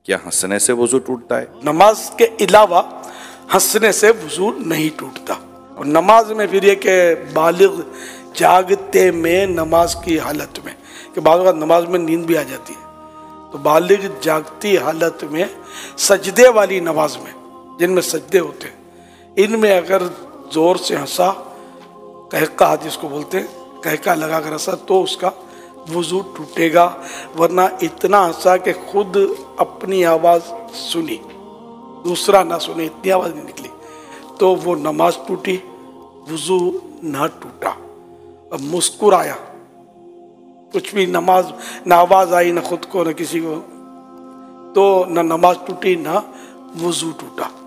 क्या हंसने से वजू टूटता है? नमाज के अलावा हंसने से वजू नहीं टूटता। और नमाज में फिर ये कि बालिग जागते में नमाज की हालत में, कि बाद में नमाज में नींद भी आ जाती है, तो बालिग जागती हालत में सजदे वाली नमाज में, जिनमें सजदे होते हैं, इनमें अगर जोर से हंसा, कहका जिसको बोलते हैं, कहका लगा कर हंसा, तो उसका वजू टूटेगा। वरना इतना हंसा कि खुद अपनी आवाज़ सुनी, दूसरा ना सुने, इतनी आवाज़ नहीं निकली, तो वो नमाज टूटी, वजू ना टूटा। अब मुस्कुराया, कुछ भी नमाज ना आवाज़ आई, ना खुद को ना किसी को, तो ना नमाज टूटी ना वजू टूटा।